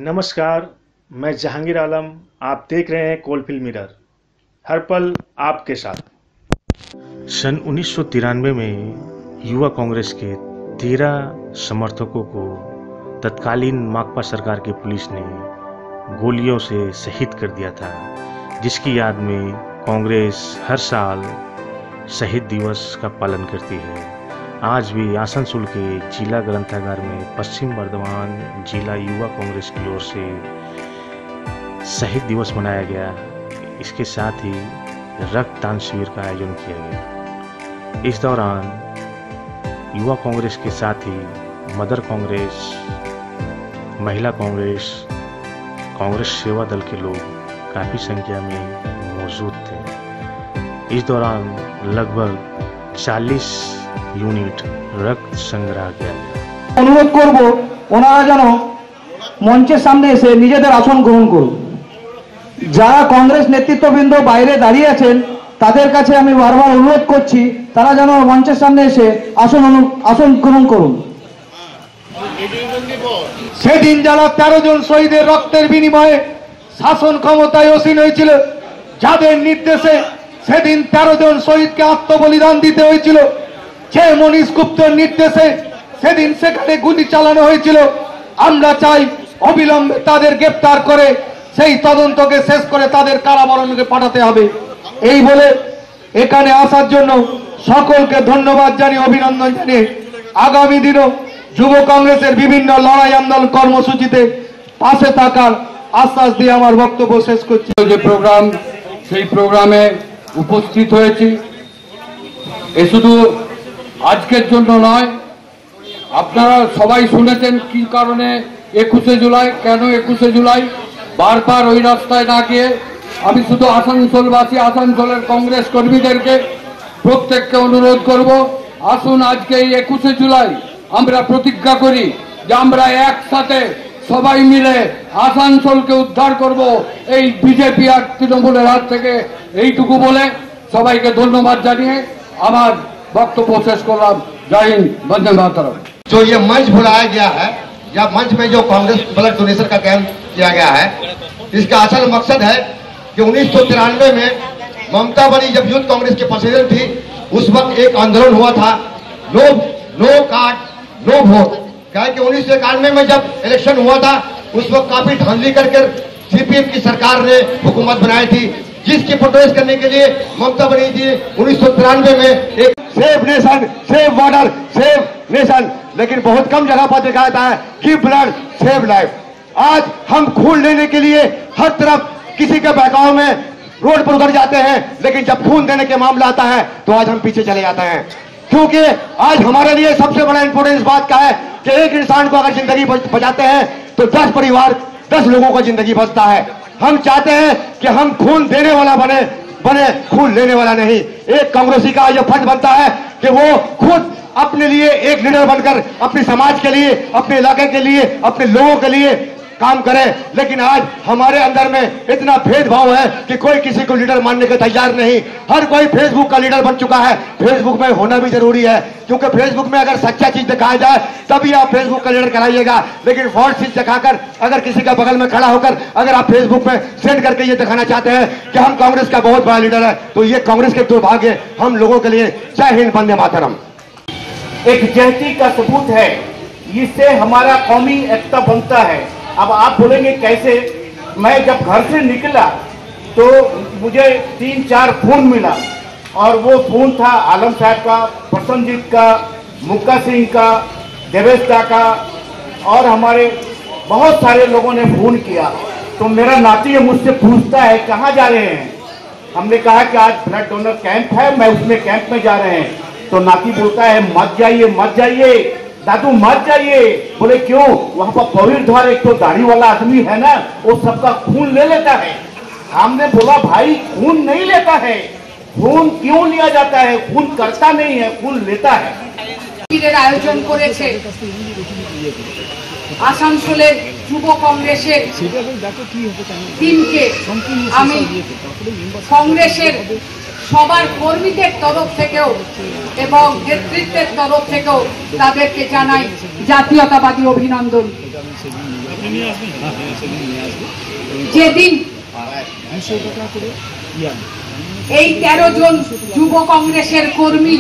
नमस्कार, मैं जहांगीर आलम। आप देख रहे हैं कोलफील्ड मिरर, हर पल आपके साथ। सन 1993 में युवा कांग्रेस के 13 समर्थकों को तत्कालीन माकपा सरकार की पुलिस ने गोलियों से शहीद कर दिया था, जिसकी याद में कांग्रेस हर साल शहीद दिवस का पालन करती है। आज भी आसनसोल के जिला ग्रंथागार में पश्चिम बर्धमान जिला युवा कांग्रेस की ओर से शहीद दिवस मनाया गया। इसके साथ ही रक्तदान शिविर का आयोजन किया गया। इस दौरान युवा कांग्रेस के साथ ही मदर कांग्रेस, महिला कांग्रेस, कांग्रेस सेवा दल के लोग काफ़ी संख्या में मौजूद थे। इस दौरान लगभग 40 यूनिट रक्त संग्रह किया गया। अनुरोध करब ओनारा जेन मंचेर सामने एसे निजेदेर आसन ग्रहण करुन। যারা कांग्रेस नेतृत्वबृंद বাইরে দাঁড়িয়ে আছেন তাদের কাছে আমি বারবার অনুরোধ করছি তারা যেন মঞ্চের সামনে এসে আসন গ্রহণ করুন। সেদিন যারা 13 জন শহীদের রক্তের বিনিময়ে শাসন ক্ষমতায় আসীন হয়েছিল, যাদের নির্দেশে সেদিন 13 জন শহীদকে আত্মবলিদান দিতে হয়েছিল, যে মনীষ গুপ্তর নির্দেশে সেদিন সেখানে গুলি চালানো হয়েছিল, আমরা চাই অবিলম্বে তাদের গ্রেফতার করে সেই তদন্তকে শেষ করে তাদের কারাবরণে পাঠাতে হবে। এই বলে এখানে আসার জন্য সকলকে ধন্যবাদ জানিয়ে অভিনন্দন জানিয়ে আগামী দিনও যুব কংগ্রেসের বিভিন্ন লড়াই আন্দোলন কর্মসূচিতে পাশে থাকার আশ্বাস দিয়ে আমার বক্তব্য শেষ করছি। যে প্রোগ্রাম সেই প্রোগ্রামে উপস্থিত হয়েছি, এ শুধু আজকের জন্য নয়, আপনারা সবাই শুনেছেন কি কারণে 21শে জুলাই, কেন 21শে জুলাই। বারবার ওই রাস্তায় না গিয়ে আমি শুধু আসানসোলবাসী, আসানসোলের কংগ্রেস কর্মীদেরকে প্রত্যেককে অনুরোধ করব, আসুন আজকে এই 21শে জুলাই আমরা প্রতিজ্ঞা করি যে আমরা একসাথে সবাই মিলে আসানসোলকে উদ্ধার করব এই বিজেপি আর তৃণমূলের হাত থেকে। এইটুকু বলে সবাইকে ধন্যবাদ জানিয়ে আমার वक्तव्य शेष करलाम। जय हिंद, वंदे मातरम। जो ये मंच बुलाया गया है या मंच में जो कांग्रेस ब्लड डोनेशन का कैंप किया गया है, इसका असल मकसद है कि 1993 में ममता बनी जब यूथ कांग्रेस के प्रेसिडेंट थी, उस वक्त एक आंदोलन हुआ था, नो कार्ड नो वोट। क्या कि 1991 में जब इलेक्शन हुआ था, उस वक्त काफी धांधली करके सीपीएम की सरकार ने हुकूमत बनाई थी, जिसकी प्रोटेस्ट करने के लिए ममता बनी थी 1993 में एक save nation, save border, save nation, लेकिन बहुत कम जगह पर देखा जाता है कि ब्लड सेव लाइफ। आज हम खून लेने के लिए हर तरफ किसी के बहकाव में रोड पर उतर जाते हैं, लेकिन जब खून देने के मामला आता है तो आज हम पीछे चले जाते हैं। क्योंकि आज हमारे लिए सबसे बड़ा इंपोर्टेंस बात का है कि एक इंसान को अगर जिंदगी बचाते हैं तो 10 परिवार, 10 लोगों को जिंदगी बचता है। हम चाहते हैं कि हम खून देने वाला बने खून लेने वाला नहीं। एक कांग्रेसी का यह फर्ज बनता है कि वो खुद अपने लिए एक लीडर बनकर अपने समाज के लिए, अपने इलाके के लिए, अपने लोगों के लिए काम करे। लेकिन आज हमारे अंदर में इतना भेदभाव है कि कोई किसी को लीडर मानने के तैयार नहीं। हर कोई फेसबुक का लीडर बन चुका है। फेसबुक में होना भी जरूरी है, क्योंकि फेसबुक में अगर सच्चा चीज दिखाया जाए तभी आप फेसबुक का लीडर कहलाइएगा। लेकिन फॉल्स चीज दिखाकर अगर किसी का बगल में खड़ा होकर अगर आप फेसबुक में सेंड करके ये दिखाना चाहते हैं कि हम कांग्रेस का बहुत बड़ा लीडर है, तो ये कांग्रेस के दुर्भाग्य हम लोगों के लिए। जय हिंद, वंदे मातरम। एक जहती का सबूत है, इससे हमारा कौमी एकता बनता है। अब आप बोलेंगे कैसे? मैं जब घर से निकला तो मुझे 3-4 खून मिला, और वो खून था आलम साहब का, प्रसन्नजीत का, मुक्का सिंह का, देवेश दा का, और हमारे बहुत सारे लोगों ने खून किया। तो मेरा नाती मुझसे पूछता है कहाँ जा रहे हैं। हमने कहा कि आज ब्लड डोनर कैंप है, मैं उसमें कैंप में जा रहे हैं। तो नाती बोलता है मत जाइए, मत जाइए दादू, मत जाइए। बोले क्यों? वहां पर पवित्रधार एक तो दाढ़ी वाला आदमी है ना, वो सबका खून ले लेता है। हमने बोला भाई खून नहीं लेता है, खून क्यों लिया जाता है? खून करता नहीं है, खून लेता है। आयोजन করেছে আসানসোলের যুব কংগ্রেসের টিমকে আমি কংগ্রেসের সবার কর্মীদের তরফ থেকেও এবং নেতৃত্বের তরফ থেকেও তাদেরকে জানাই জাতীয়তাবাদী অভিনন্দন। যেদিন এই 13 জন যুব কংগ্রেসের কর্মী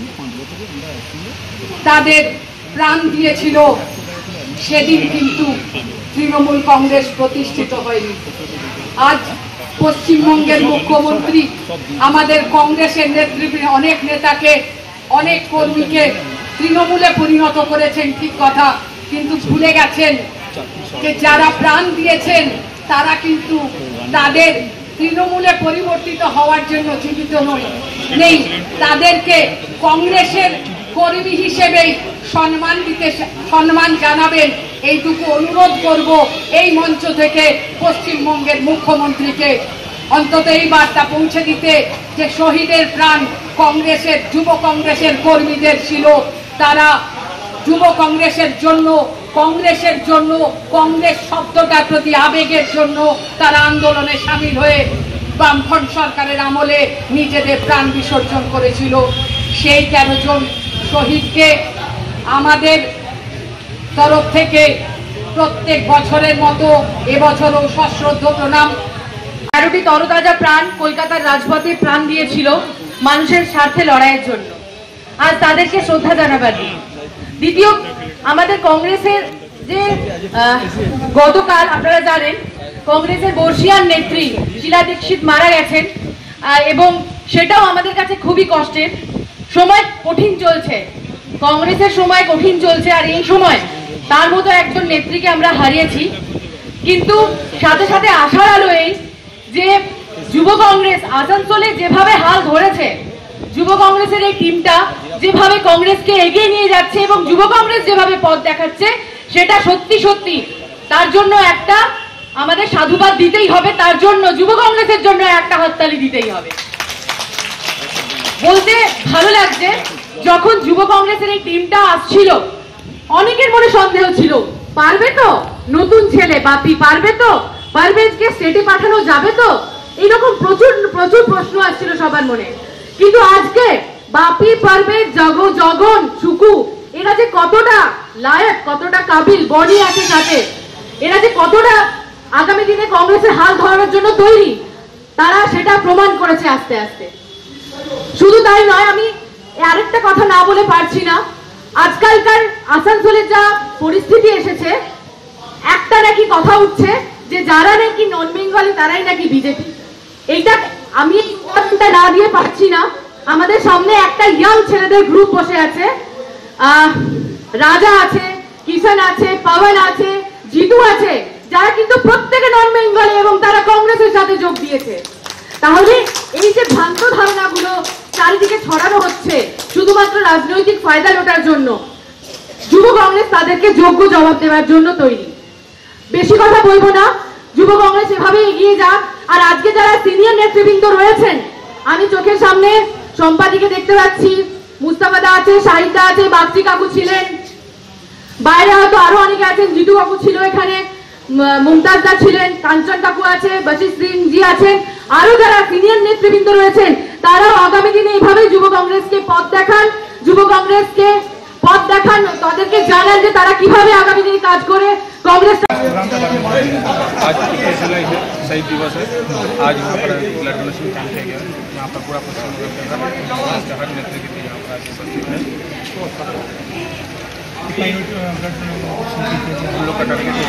তাদের প্রাণ দিয়েছিল, সেদিন কিন্তু তৃণমূল কংগ্রেস প্রতিষ্ঠিত হয়নি। আজ পশ্চিমবঙ্গের মুখ্যমন্ত্রী আমাদের কংগ্রেসের নেতৃবৃন্দ অনেক নেতাকে, অনেক কর্মীকে তৃণমূলে পরিণত করেছেন, ঠিক কথা, কিন্তু ভুলে গেছেন যে যারা প্রাণ দিয়েছেন তারা কিন্তু তাদের তৃণমূলে পরিবর্তিত হওয়ার জন্য জীবিত নেই, তাদেরকে কংগ্রেসের কর্মী হিসেবেই সম্মান জানাবেন, এইটুকু অনুরোধ করব এই মঞ্চ থেকে পশ্চিমবঙ্গের মুখ্যমন্ত্রীকে অন্তত এই বার্তা পৌঁছে দিতে যে শহীদের প্রাণ কংগ্রেসের যুব কংগ্রেসের কর্মীদের ছিল। তারা যুব কংগ্রেসের জন্য, কংগ্রেস শব্দটার প্রতি আবেগের জন্য তারা আন্দোলনে সামিল হয়ে বামফ্রন্ট সরকারের আমলে নিজেদের প্রাণ বিসর্জন করেছিল। সেই 13 জন শহীদকে আমাদের তরফ থেকে প্রত্যেক বছরের মতো এবছরও সশ্রদ্ধ প্রণাম। 13টি তরতাজা প্রাণ কলকাতার রাজপথে প্রাণ দিয়েছিল মানুষের স্বার্থে লড়াইয়ের জন্য, আজ তাদেরকে শ্রদ্ধা জানাবার দিন। দ্বিতীয়, আমাদের কংগ্রেসের যে গতকাল আপনারা জানেন কংগ্রেসের বর্ষিয়ান নেত্রী শীলা দীক্ষিত মারা গেছেন, এবং সেটাও আমাদের কাছে খুবই কষ্টের। সময় কঠিন চলছে, কংগ্রেসের সময় কঠিন চলছে, আর এই সময় তার মতো একজন নেত্রীকে আমরা হারিয়েছি। কিন্তু সাথে সাথে আশার আলো এই যে যুব কংগ্রেস আসানসোলে যেভাবে হাল ধরেছে, যুব কংগ্রেসের এই টিমটা যেভাবে কংগ্রেসকে এগিয়ে নিয়ে যাচ্ছে এবং যুব কংগ্রেস যেভাবে পথ দেখাচ্ছে, সেটা সত্যি সত্যি তার জন্য একটা আমাদের সাধুবাদ দিতেই হবে, তার জন্য যুব কংগ্রেসের জন্য একটা হাততালি দিতেই হবে। বলতে ভালো লাগছে, যখন যুব কংগ্রেসের এই টিমটা আসছিল অনেকের মনে সন্দেহ ছিল, পারবে তো নতুন ছেলে বাপি, পারবে তো, পারভেজকে স্টেটে পাঠানো যাবে তো, এইরকম প্রচুর প্রচুর প্রশ্ন আসছিল সবার মনে। কিন্তু আজকে বাপি, পারভেজ, জগন, সুকু এরা যে কতটা লায়ক, কতটা কাবিল, বডি আছে সাথে, এরা যে কতটা আগামী দিনে কংগ্রেসের হাল ধরার জন্য তৈরি, তারা সেটা প্রমাণ করেছে আস্তে আস্তে। শুধু তাই নয়, আমি আরেকটা কথা না বলে পারছি না, আজকালকার আসানসোলে যা পরিস্থিতি এসেছে, একটা নাকি কথা উঠছে যে যারা নাকি নন বেঙ্গলি তারাই নাকি বিজেপি। এইটা আমি উদাহরণটা না দিয়ে পারছি না। আমাদের সামনে একটা ইয়াং ছেলেদের গ্রুপ বসে আছে, রাজা আছে, কিষান আছে, পাওয়ান আছে, জিতু আছে, যারা কিন্তু প্রত্যেকে নন বেঙ্গলি এবং তারা কংগ্রেসের সাথে যোগ দিয়েছে। তাহলে এই যে ভ্রান্ত ধারণাগুলো চারিদিকে ছড়ানো হচ্ছে শুধুমাত্র রাজনৈতিক ফায়দা লোটার জন্য, যুব কংগ্রেস তাদেরকে যোগ্য জবাব দেওয়ার জন্য তৈরি। বেশি কথা বলবো না, যুব কংগ্রেস এভাবে এগিয়ে যাক। আর আজকে যারা সিনিয়র নেতৃবৃন্দ রয়েছেন, আমি চোখের সামনে সম্পাদিকে দেখতে পাচ্ছি, মুস্তাফাদা আছে, শাহিদা আছে, বাগচি কাকু ছিলেন, বাইরে হয়তো আরো অনেকে আছেন, জিতু কাকু ছিল এখানে, মুমতাজদা ছিলেন, কাঞ্চন কাকু আছে, বশির সিং জি আছেন, আরো যারা সিনিয়র নেতৃবৃন্দ রয়েছেন, তারাও আগামী দিনে এইভাবে যুব কংগ্রেসকে পথ দেখান, তাদেরকে জানান যে তারা কিভাবে আগামী দিনে কাজ করে कांग्रेस। आज 21 जुलाई है, शहीद दिवस है। आज यहाँ पर ब्लड डोनेशन कैंप किया गया। यहाँ पर पूरा पश्चिम बंगाल के हर नेत्री के यहाँ पर आज उपस्थित है। हम लोग का टारगेट है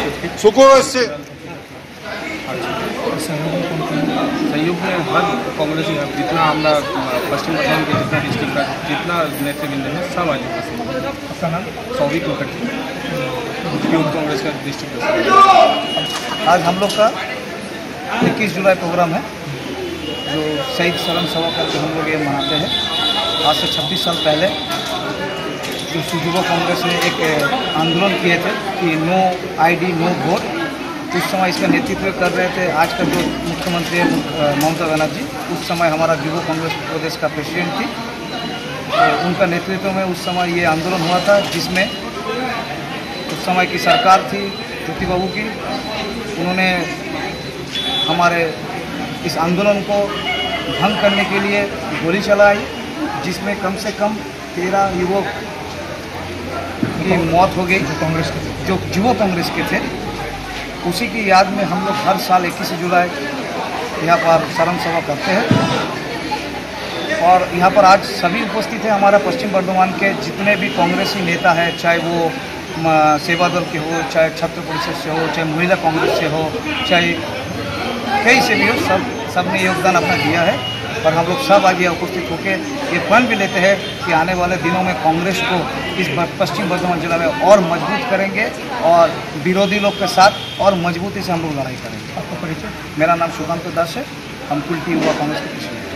सहयोग में हर कांग्रेस जितना हमारा पश्चिम बंगाल के जितना डिस्ट्रिक्ट का जितना नेतृवृंद है सब आज उपस्थित है। सौविक मुखर्जी यूथ कांग्रेस का डिस्ट्रिक्ट। आज हम लोग का 21 जुलाई प्रोग्राम है, जो शहीद स्मरण सभा करके हम लोग ये मनाते हैं। आज से 26 साल पहले जो युवा कांग्रेस ने एक आंदोलन किए थे कि नो आईडी नो वोट, उस समय इसका नेतृत्व कर रहे थे आज का जो मुख्यमंत्री है ममता बनर्जी। उस समय हमारा युवा कांग्रेस प्रदेश का प्रेसिडेंट थी, तो उनका नेतृत्व में उस समय ये आंदोलन हुआ था, जिसमें उस समय की सरकार थी ज्योति बाबू की। उन्होंने हमारे इस आंदोलन को भंग करने के लिए गोली चलाई, जिसमें कम से कम 13 युवक की मौत हो गई, जो युवा कांग्रेस के थे। उसी की याद में हम लोग हर साल 21 जुलाई यहाँ पर शरण सभा करते हैं। और यहाँ पर आज सभी उपस्थित हैं, हमारा पश्चिम बर्धमान के जितने भी कांग्रेसी नेता हैं, चाहे वो सेवा दल के हो, चाहे छात्र परिषद से हो, चाहे महिला कांग्रेस से हो, चाहे कहीं से भी हो, सब ने योगदान अपना दिया है। और हम लोग सब आज यहाँ उपस्थित होकर ये प्रण भी लेते हैं कि आने वाले दिनों में कांग्रेस को इस पश्चिम बर्धमान जिला में और मजबूत करेंगे और विरोधी लोग के साथ और मजबूती से हम लोग लड़ाई करेंगे। आपका परिचय? मेरा नाम सुकांत दास है, हम कुल्टी युवा कांग्रेस के प्रेसिडेंट।